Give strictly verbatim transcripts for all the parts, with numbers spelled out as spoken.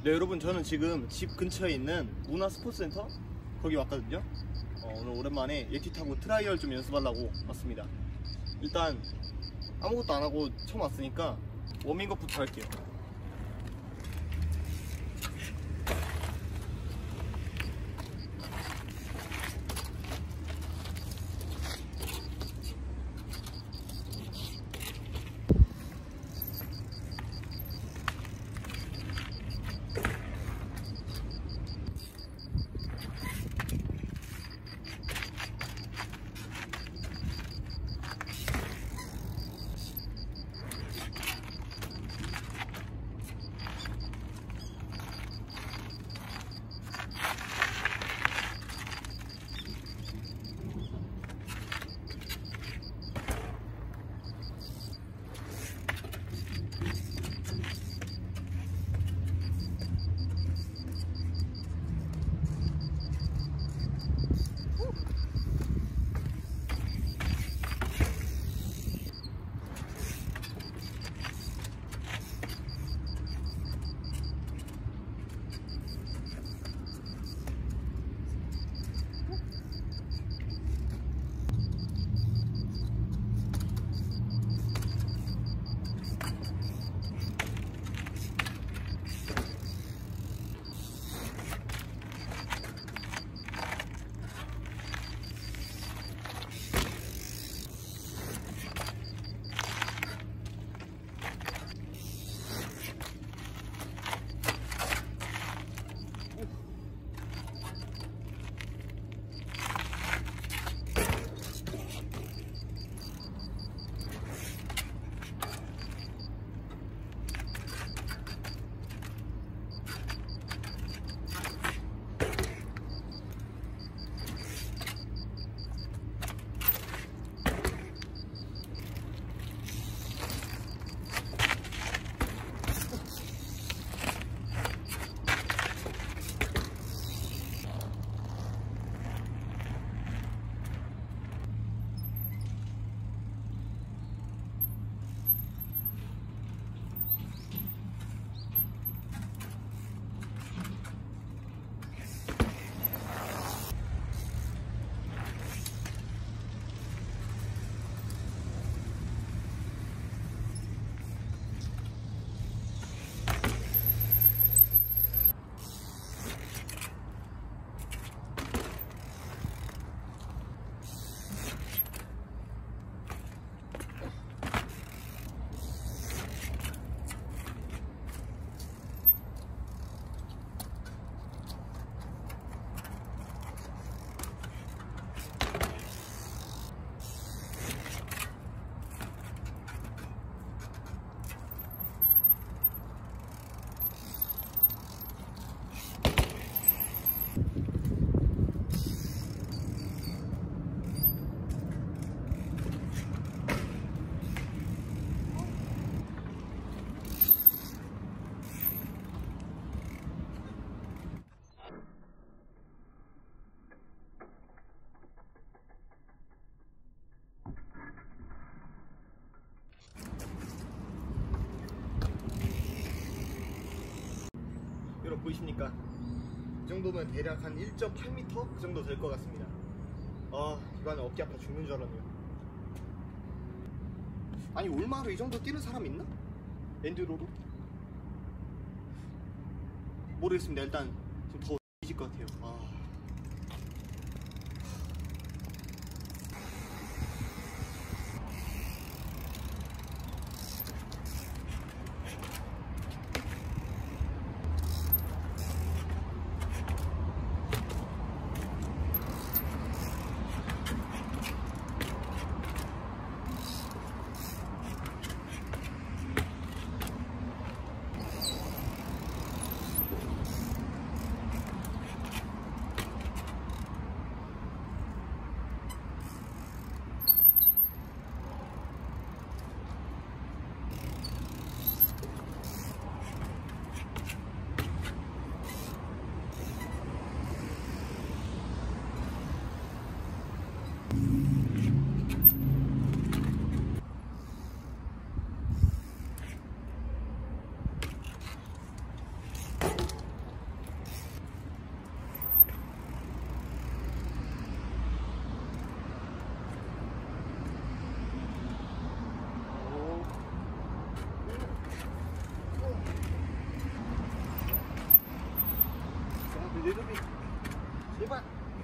네, 여러분, 저는 지금 집 근처에 있는 문화 스포츠센터 거기 왔거든요. 어, 오늘 오랜만에 예티 타고 트라이얼 좀 연습하려고 왔습니다. 일단 아무것도 안 하고 처음 왔으니까 워밍업부터 할게요. 여러분 보이십니까? 이 정도면 대략 한 일 점 팔 미터 그 정도 될 것 같습니다. 아, 이번에 어깨 아파 죽는 줄 알았네요. 아니, 올마로 이 정도 뛰는 사람 있나? 엔듀로로? 모르겠습니다. 일단 좀 더 뒤질 것 같아요. 아. 레드비 제발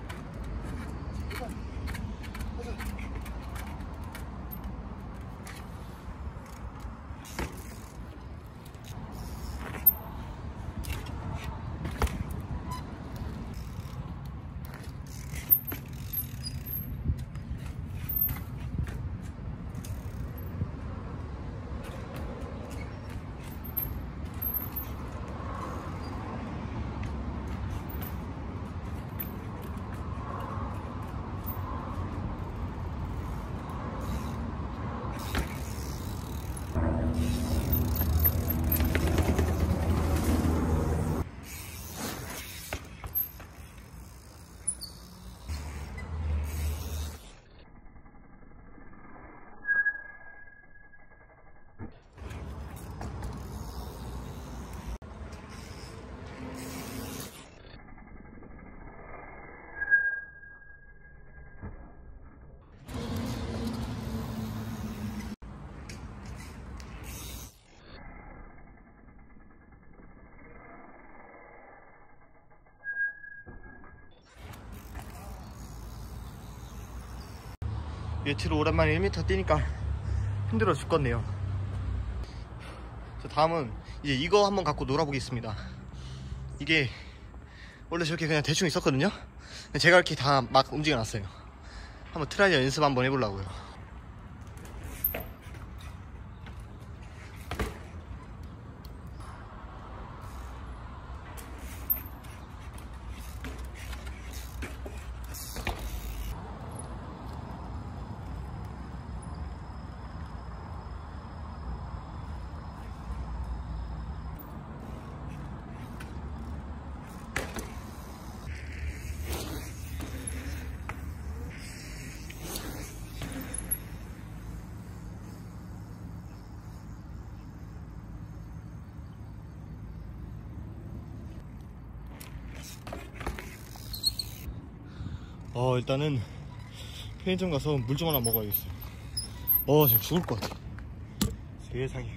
제발 가자. 예티로 오랜만에 일 미터 뛰니까 힘들어 죽겠네요. 자, 다음은 이제 이거 한번 갖고 놀아보겠습니다. 이게 원래 저렇게 그냥 대충 있었거든요. 제가 이렇게 다 막 움직여 놨어요. 한번 트라이얼 연습 한번 해보려고요. 어 일단은 편의점 가서 물 좀 하나 먹어야겠어요. 어 지금 죽을 것 같아. 세상에.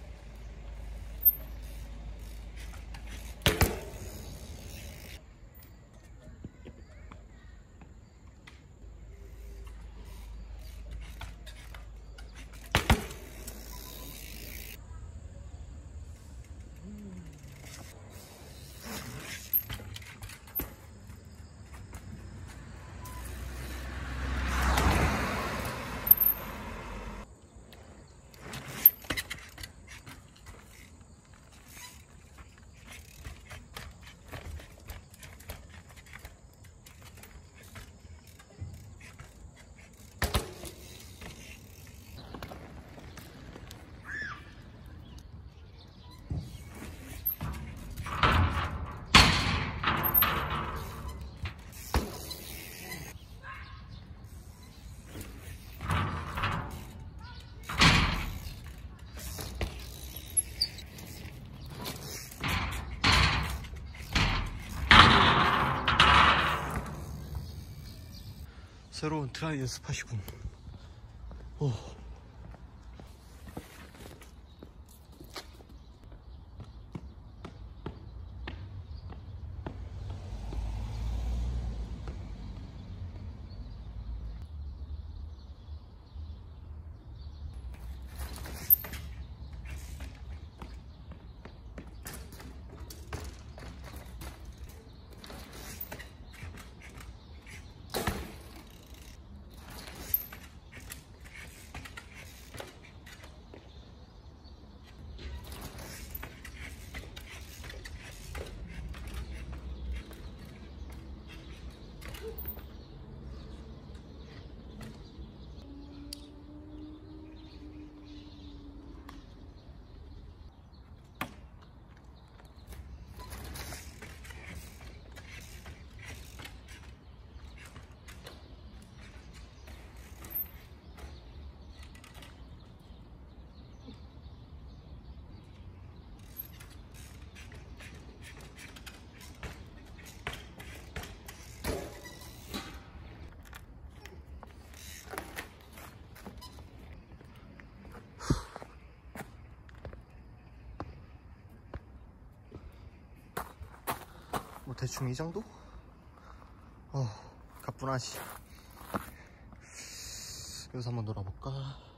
새로운 트라이얼 스팟이군. 오. 대충 이 정도? 어, 가뿐하지. 여기서 한번 놀아볼까?